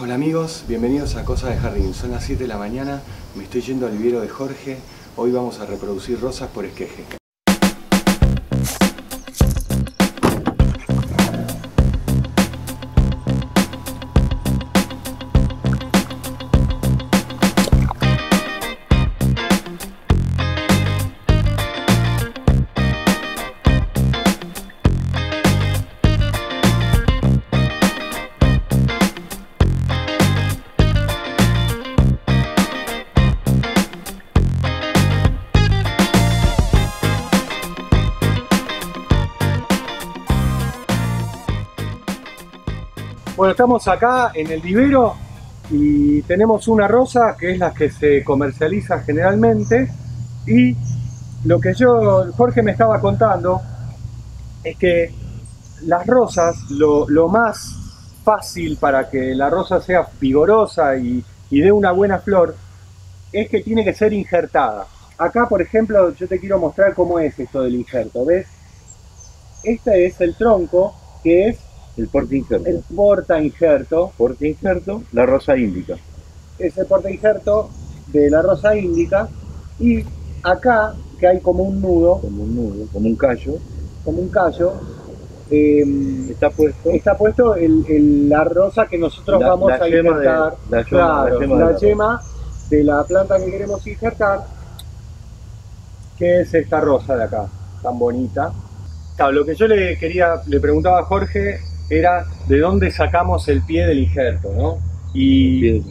Hola amigos, bienvenidos a Cosas de Jardín. Son las 7 de la mañana, me estoy yendo al vivero de Jorge. Hoy vamos a reproducir rosas por esqueje. Bueno, estamos acá en el vivero y tenemos una rosa que es la que se comercializa generalmente, y lo que Jorge me estaba contando es que las rosas, lo más fácil para que la rosa sea vigorosa y dé una buena flor es que tiene que ser injertada. Acá, por ejemplo, yo te quiero mostrar cómo es esto del injerto. ¿Ves? Este es el tronco, que es el porta injerto. El porta injerto. Porta injerto, la rosa índica. Es el porta injerto de la rosa índica. Y acá, que hay como un nudo. Como un nudo, como un callo. Como un callo. Está puesto la rosa que nosotros vamos a injertar. La yema de la planta que queremos injertar, que es esta rosa de acá, tan bonita. Claro, lo que yo le preguntaba a Jorge era de dónde sacamos el pie del injerto, ¿no? Y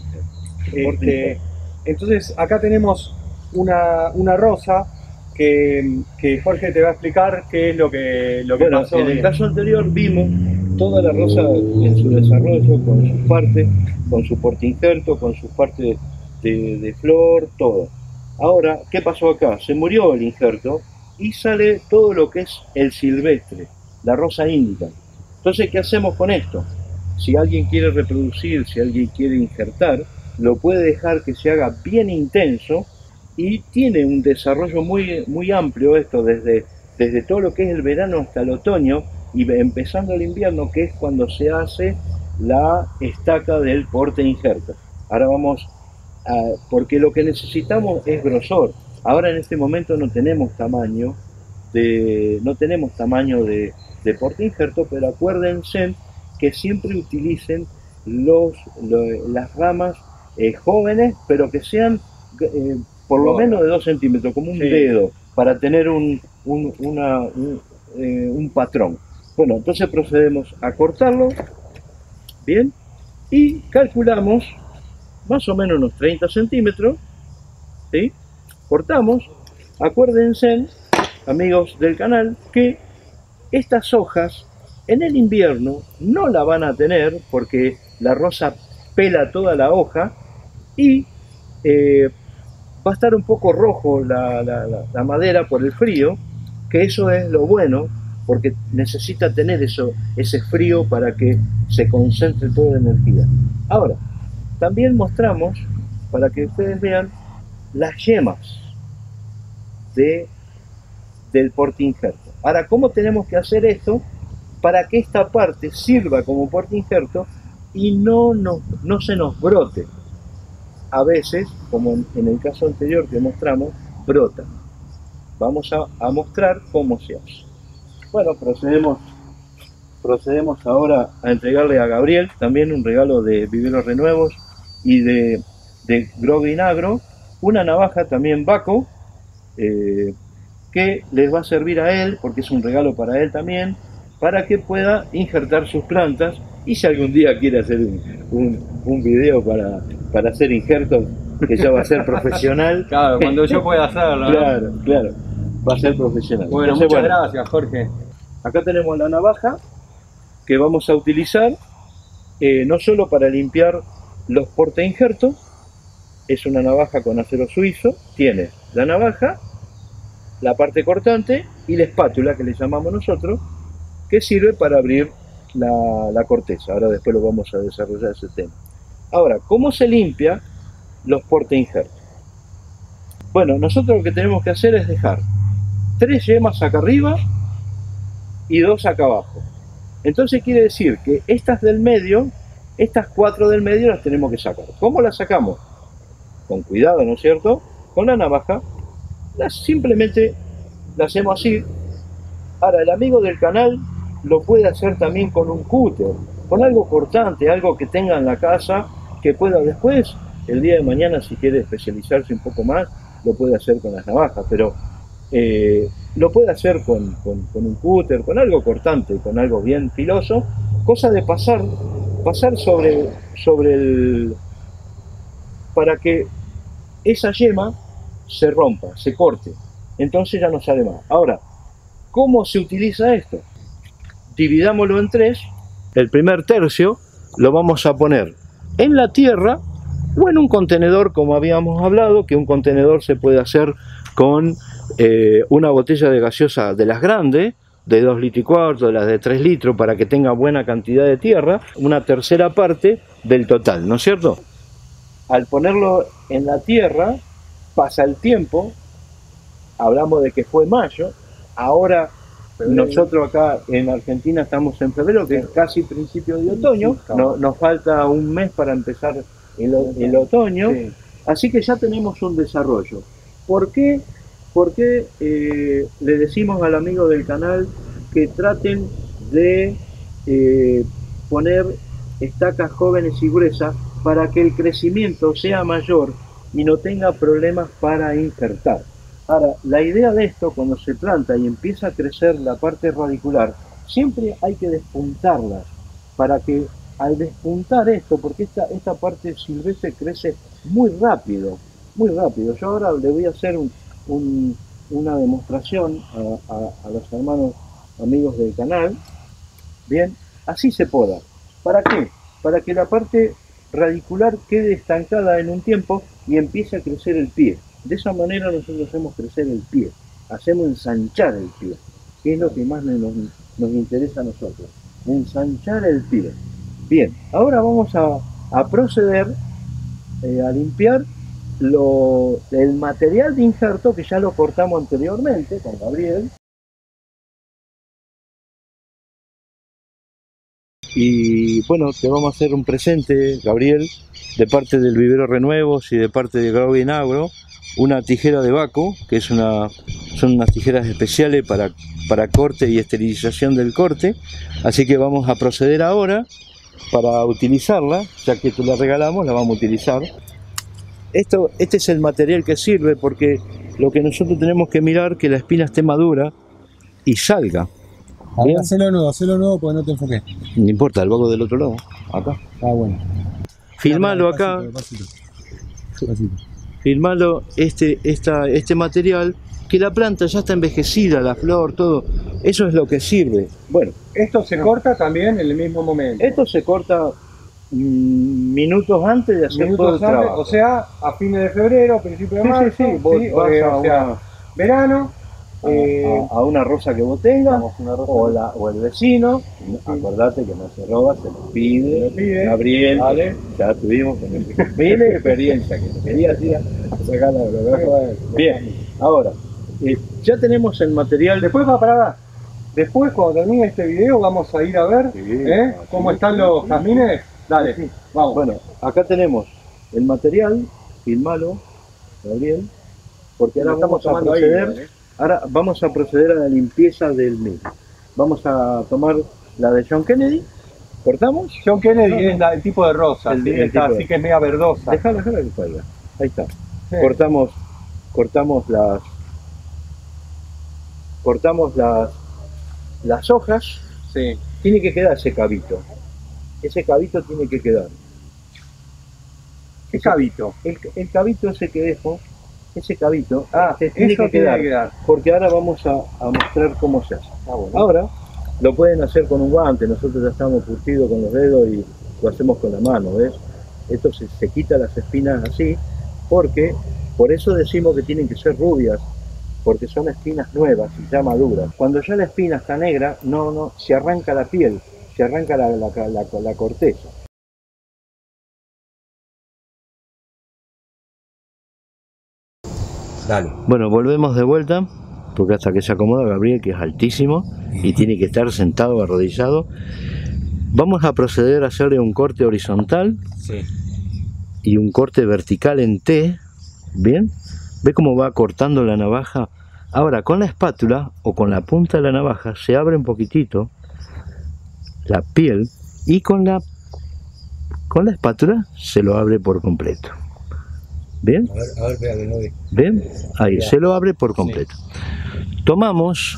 entonces acá tenemos una rosa que Jorge te va a explicar qué es lo que pasó. En el caso anterior vimos toda la rosa en su desarrollo, con sus partes, con su porta injerto, con sus partes de flor, todo. Ahora, ¿qué pasó acá? Se murió el injerto y sale todo lo que es el silvestre, la rosa índica. Entonces, ¿qué hacemos con esto? Si alguien quiere reproducir, si alguien quiere injertar, lo puede dejar que se haga bien intenso y tiene un desarrollo muy amplio esto, desde todo lo que es el verano hasta el otoño y empezando el invierno, que es cuando se hace la estaca del porta injerto. Ahora vamos porque lo que necesitamos es grosor. Ahora en este momento no tenemos tamaño de porta injerto, pero acuérdense que siempre utilicen las ramas jóvenes, pero que sean por lo menos de 2 centímetros, como un dedo, para tener un patrón. Bueno, entonces procedemos a cortarlo, bien, y calculamos más o menos unos 30 centímetros, ¿sí? Cortamos. Acuérdense, amigos del canal, que estas hojas en el invierno no la van a tener porque la rosa pela toda la hoja y va a estar un poco rojo la madera por el frío, que eso es lo bueno, porque necesita tener ese frío para que se concentre toda la energía. Ahora, también mostramos, para que ustedes vean, las yemas del porta injerto. Ahora, ¿cómo tenemos que hacer esto para que esta parte sirva como porta injerto y no se nos brote? A veces, como en el caso anterior que mostramos, brota. Vamos a mostrar cómo se hace. Bueno, procedemos ahora a entregarle a Gabriel también un regalo de Viveros Renuevos y de Growing Agro, una navaja también Baco, que les va a servir a él, porque es un regalo para él también, para que pueda injertar sus plantas. Y si algún día quiere hacer un video para hacer injertos, que ya va a ser profesional. Claro, cuando yo pueda hacerlo, ¿no? Claro, va a ser profesional. Bueno, entonces, muchas gracias, Jorge. Acá tenemos la navaja que vamos a utilizar no solo para limpiar los porta injertos, es una navaja con acero suizo, tiene la navaja, la parte cortante y la espátula, que le llamamos nosotros, que sirve para abrir la corteza. Ahora después lo vamos a desarrollar ese tema. Ahora, ¿cómo se limpia los porta injertos? Bueno, nosotros lo que tenemos que hacer es dejar 3 yemas acá arriba y 2 acá abajo. Entonces quiere decir que estas del medio Estas 4 del medio las tenemos que sacar. ¿Cómo las sacamos? Con cuidado, ¿no es cierto? Con la navaja, simplemente la hacemos así. Ahora, el amigo del canal lo puede hacer también con un cúter, con algo cortante, algo que tenga en la casa, que pueda después, el día de mañana, si quiere especializarse un poco más, lo puede hacer con las navajas, pero lo puede hacer con un cúter, con algo cortante, con algo bien filoso, cosa de pasar sobre el... para que esa yema se rompa, se corte, entonces ya no sale más. Ahora, ¿cómo se utiliza esto? Dividámoslo en 3. El primer tercio lo vamos a poner en la tierra o en un contenedor, como habíamos hablado, que un contenedor se puede hacer con una botella de gaseosa de las grandes, de 2 litros y cuarto, de las de 3 litros, para que tenga buena cantidad de tierra, una tercera parte del total, ¿no es cierto? Al ponerlo en la tierra, pasa el tiempo, hablamos de que fue mayo, ahora nosotros acá en Argentina estamos en febrero, que es casi principio de otoño, nos falta un mes para empezar el otoño, así que ya tenemos un desarrollo. ¿Por qué le decimos al amigo del canal que traten de poner estacas jóvenes y gruesas para que el crecimiento sea mayor y no tenga problemas para injertar? Ahora, la idea de esto, cuando se planta y empieza a crecer la parte radicular, siempre hay que despuntarlas, para que al despuntar esto, porque esta parte silvestre crece muy rápido, muy rápido. Yo ahora le voy a hacer una demostración a los hermanos amigos del canal. Bien, así se poda. ¿Para qué? Para que la parte radicular quede estancada en un tiempo y empiece a crecer el pie. De esa manera nosotros hacemos crecer el pie, hacemos ensanchar el pie, que es lo que más nos interesa a nosotros, ensanchar el pie. Bien, ahora vamos a proceder a limpiar el material de injerto, que ya lo cortamos anteriormente con Gabriel. Y bueno, te vamos a hacer un presente, Gabriel, de parte del Vivero Renuevos y de parte de Growing Agro, una tijera de Baco, que son unas tijeras especiales para corte y esterilización del corte. Así que vamos a proceder ahora para utilizarla, ya que te la regalamos, la vamos a utilizar. Este es el material que sirve, porque lo que nosotros tenemos que mirar que la espina esté madura y salga. A ver, hacelo nuevo porque no te enfoqué. No importa, el Baco del otro lado, acá. Ah, bueno. Filmalo acá. Despacito. Filmalo este material, que la planta ya está envejecida, la flor, todo. Eso es lo que sirve. Bueno, esto se corta también en el mismo momento. Esto se corta minutos antes de hacer todo el trabajo. O sea, a fines de febrero, principio de marzo. Sí, vos vas verano. A una rosa que vos tengas, o el vecino. Acordate que no se roba, se lo pide. Gabriel, ¿vale? Ya tuvimos con mil experiencia que quería sacar la. Bien, ahora ya tenemos el material. Después después, cuando termine este video, vamos a ir a ver cómo están los jazmines. Dale, vamos. Bueno, acá tenemos el material, filmalo, Gabriel, porque ahora vamos a proceder. Ahora vamos a proceder a la limpieza del mismo. Vamos a tomar la de John Kennedy. ¿Cortamos? John Kennedy es el tipo de rosa, así que es media verdosa. Déjala que salga. Ahí está. Sí. Cortamos las hojas. Sí. Tiene que quedar ese cabito. Ese cabito tiene que quedar. ¿Qué cabito? El cabito ese que dejo. Ese cabito tiene que quedar, porque ahora vamos a mostrar cómo se hace. Bueno. Ahora lo pueden hacer con un guante, nosotros ya estamos curtidos con los dedos y lo hacemos con la mano, ¿ves? Esto se quita las espinas así, porque por eso decimos que tienen que ser rubias, porque son espinas nuevas y ya maduras. Cuando ya la espina está negra, no se arranca la piel, se arranca la corteza. Dale. Bueno, volvemos de vuelta, porque hasta que se acomoda Gabriel, que es altísimo y tiene que estar sentado, arrodillado. Vamos a proceder a hacerle un corte horizontal Sí. y un corte vertical en T. ¿Bien? ¿Ve cómo va cortando la navaja? Ahora, con la espátula o con la punta de la navaja se abre un poquitito la piel y con la espátula se lo abre por completo. ¿Bien? A ver, espérate, no vi. ¿Ven? Ahí, Ya. se lo abre por completo. Tomamos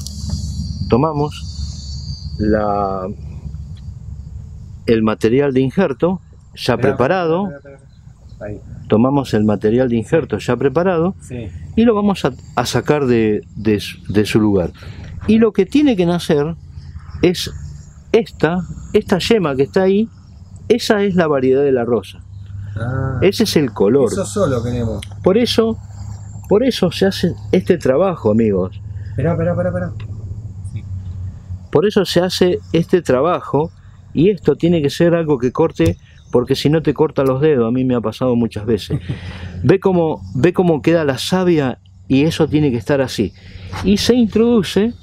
el material de injerto ya preparado, Ahí. tomamos el material de injerto ya preparado Sí. y lo vamos a sacar de su lugar. Y lo que tiene que nacer es esta yema que está ahí, esa es la variedad de la rosa. Ah, Ese es el color. eso solo queremos. Por eso se hace este trabajo, amigos. Esperá. Por eso se hace este trabajo y esto tiene que ser algo que corte, porque si no te corta los dedos. A mí me ha pasado muchas veces. Ve cómo queda la savia y eso tiene que estar así. Y se introduce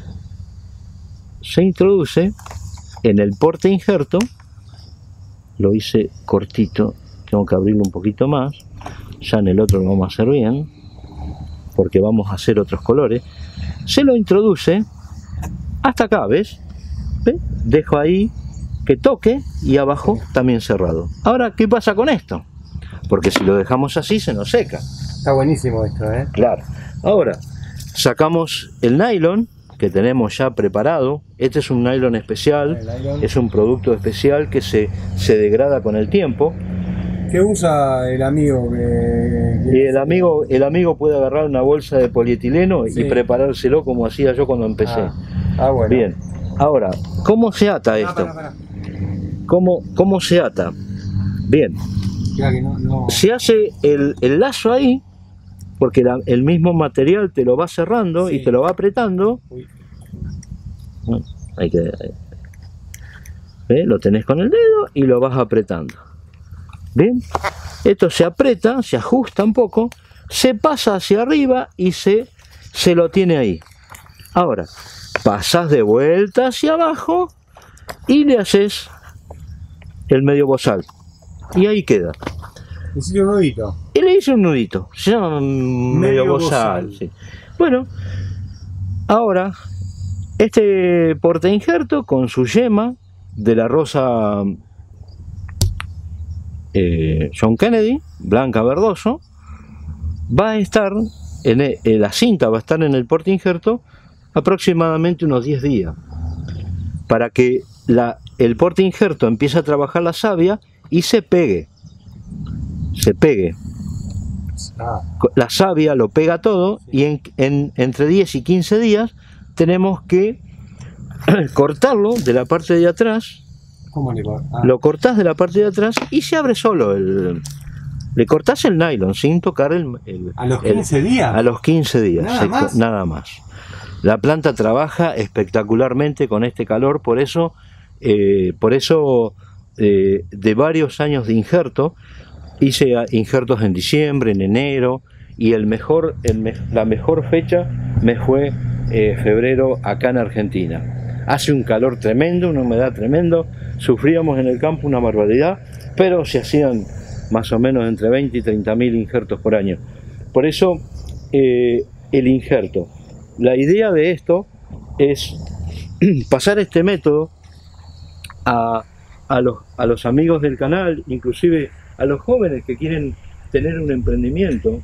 en el porte injerto. Lo hice cortito, tengo que abrirlo un poquito más. Ya en el otro lo vamos a hacer bien, porque vamos a hacer otros colores. Se lo introduce hasta acá, ¿ves? Dejo ahí que toque y abajo también cerrado. Ahora, ¿qué pasa con esto? Porque si lo dejamos así se nos seca. Está buenísimo esto, ¿eh? Claro. Ahora, sacamos el nylon que tenemos ya preparado. Este es un nylon especial, El nylon. es un producto especial que se degrada con el tiempo. ¿Qué usa el amigo? Y el amigo puede agarrar una bolsa de polietileno Sí. y preparárselo como hacía yo cuando empecé. Bueno. Bien. Ahora, ¿cómo se ata esto? Pará. ¿Cómo se ata? Bien. Mirá que no. Se hace el lazo ahí, porque el mismo material te lo va cerrando Sí. y te lo va apretando. Uy. Bueno, ¿Ve? Lo tenés con el dedo y lo vas apretando. Bien, esto se aprieta, se ajusta un poco, se pasa hacia arriba y se lo tiene ahí. Ahora, pasas de vuelta hacia abajo y le haces el medio bozal. Y ahí queda. Hiciste un nudito. Y le hice un nudito. Se llama medio bozal. Sí. Bueno, ahora, este porte injerto con su yema de la rosa John Kennedy, blanca verdoso, va a estar, la cinta va a estar en el porte injerto aproximadamente unos 10 días, para que el porte injerto empiece a trabajar la savia y se pegue. La savia lo pega todo y entre 10 y 15 días tenemos que cortarlo de la parte de atrás. ¿Cómo le cortas? Lo cortás de la parte de atrás y se abre solo. Le cortás el nylon sin tocar ¿A los 15 días? A los 15 días. ¿Nada más? Nada más. La planta trabaja espectacularmente con este calor, por eso de varios años de injerto, hice injertos en diciembre, en enero, y la mejor fecha me fue febrero acá en Argentina. Hace un calor tremendo, una humedad tremendo, sufríamos en el campo una barbaridad, pero se hacían más o menos entre 20 y 30.000 injertos por año. Por eso el injerto. La idea de esto es pasar este método a los amigos del canal, inclusive a los jóvenes que quieren tener un emprendimiento.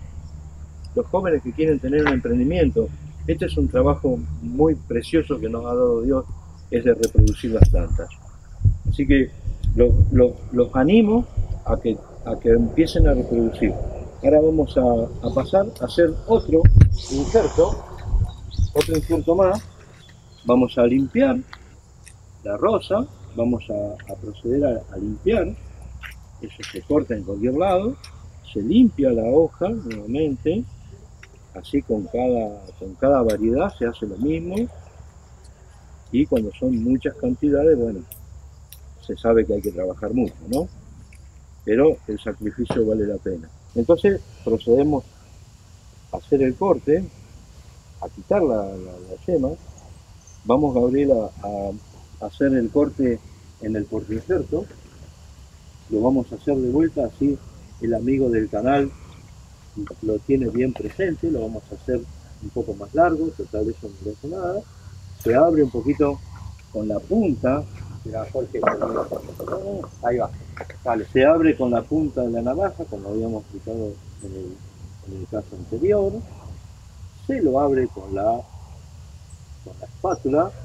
Este es un trabajo muy precioso que nos ha dado Dios, es de reproducir las plantas. Así que los animo a que empiecen a reproducir. Ahora vamos a pasar a hacer otro injerto más. Vamos a limpiar la rosa, vamos a proceder a limpiar. Eso se corta en cualquier lado, se limpia la hoja nuevamente, así con cada variedad se hace lo mismo, y cuando son muchas cantidades, bueno, se sabe que hay que trabajar mucho, ¿no? Pero el sacrificio vale la pena. Entonces procedemos a hacer el corte, a quitar la yema. Vamos, Gabriela, a hacer el corte en el portainjerto, lo vamos a hacer de vuelta, así el amigo del canal lo tiene bien presente. Lo vamos a hacer un poco más largo, total eso no le hace nada. Se abre un poquito con la punta. Mira, Jorge, ahí va. Dale. Se abre con la punta de la navaja, como habíamos explicado en el caso anterior. Se lo abre con la espátula.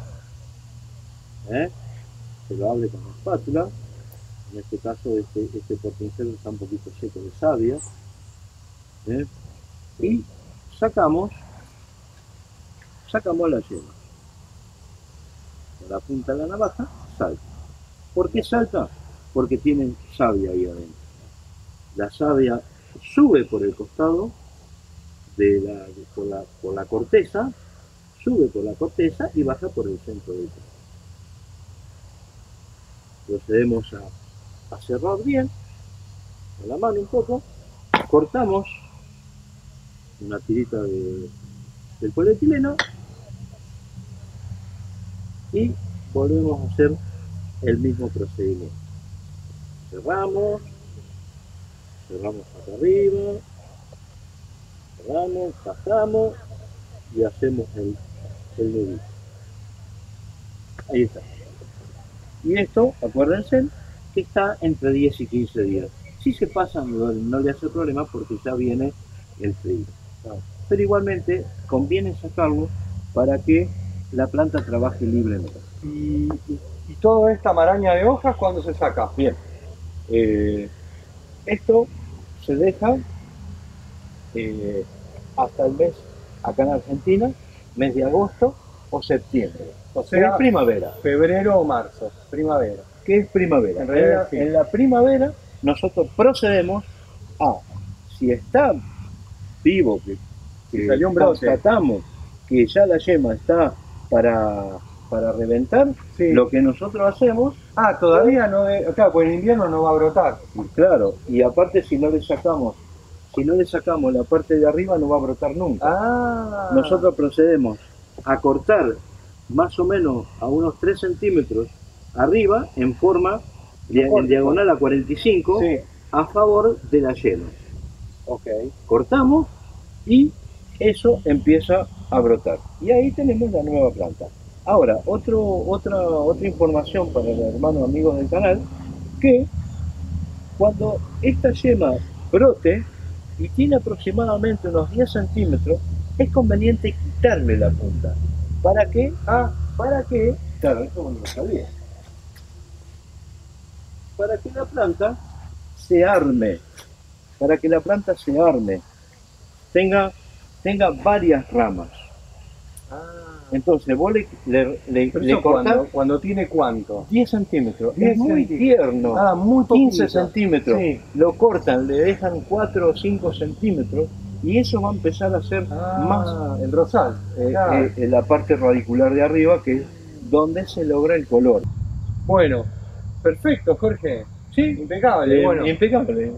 Se lo abre con la espátula. En este caso este portainjerto está un poquito seco de savia. Y sacamos la yema. Con la punta de la navaja salta. ¿Por qué salta? Porque tiene savia ahí adentro. La savia sube por el costado por la corteza, sube por la corteza y baja por el centro del tronco. Procedemos a cerrar bien con la mano un poco, cortamos una tirita del polietileno y volvemos a hacer el mismo procedimiento. Cerramos acá arriba, cerramos, bajamos y hacemos el nudito. Ahí está. Y esto, acuérdense, que está entre 10 y 15 días. Si se pasa no le hace problema porque ya viene el frío. Pero igualmente conviene sacarlo para que la planta trabaje libremente. Y toda esta maraña de hojas, ¿cuándo se saca? Bien. Esto se deja hasta el mes, acá en Argentina, mes de agosto o septiembre. O sea, es primavera. Febrero o marzo, primavera. ¿Qué es primavera? En realidad, sí. En la primavera nosotros procedemos a, si está vivo, que salió un brote, constatamos que ya la yema está para reventar, sí. Lo que nosotros hacemos... todavía no, claro, pues en invierno no va a brotar. Claro, y aparte si no le sacamos la parte de arriba no va a brotar nunca. Nosotros procedemos a cortar más o menos a unos 3 centímetros arriba en forma en diagonal a 45, sí. A favor de la yema. Okay. Cortamos y eso empieza a brotar. Y ahí tenemos la nueva planta. Ahora, otra información para los hermanos amigos del canal, que cuando esta yema brote y tiene aproximadamente unos 10 centímetros, es conveniente quitarle la punta. ¿Para qué? Para que, claro, esto no lo sabía. Para que la planta se arme, tenga varias ramas. Entonces vos le cortás cuando tiene ¿cuánto? 10 centímetros. Es muy tierno. Muy 15 centímetros. Sí. Lo cortan, le dejan 4 o 5 centímetros y eso va a empezar a hacer más el rosal. La parte radicular de arriba, que es donde se logra el color. Bueno, perfecto, Jorge. Sí, impecable. Bueno, impecable.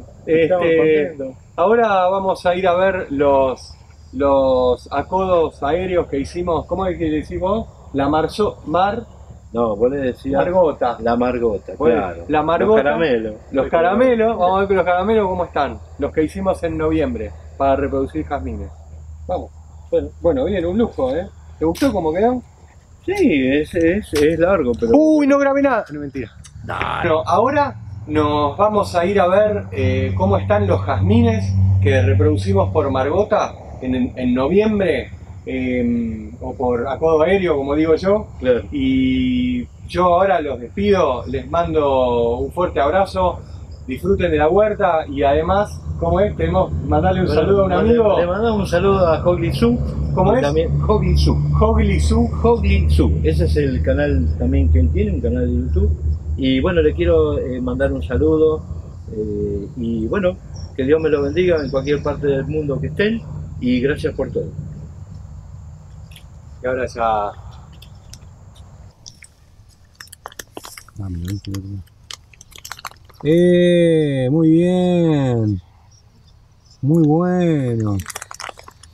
Ahora vamos a ir a ver los acodos aéreos que hicimos. ¿Cómo es que le decimos? No, vos le decías margota. La margota, bueno, claro. La margota. Los caramelos. Vamos a ver que los caramelos cómo están. Los que hicimos en noviembre para reproducir jazmines. Vamos. Bueno, bien, un lujo, ¿eh? ¿Te gustó cómo quedó? Sí, es largo, pero... ¡Uy, no grabé nada! No, mentira. Bueno, ahora nos vamos a ir a ver cómo están los jazmines que reproducimos por margota en noviembre, o por acodo aéreo, como digo yo. Claro. Y yo ahora los despido, les mando un fuerte abrazo, disfruten de la huerta y además, ¿cómo es? Tenemos que mandarle un saludo a un amigo. Le mandamos un saludo a Hogli Su. ¿Cómo es? Hogli Su. Hogli Su. Hogli Su. Ese es el canal también que él tiene, un canal de YouTube. Y bueno, le quiero mandar un saludo y bueno, que Dios me lo bendiga en cualquier parte del mundo que estén y gracias por todo. Y ahora ya... Muy bien. Muy bueno.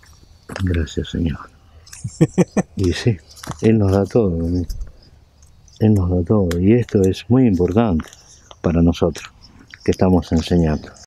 Gracias, Señor. Y sí, Él nos da todo. Él nos da todo y esto es muy importante para nosotros que estamos enseñando.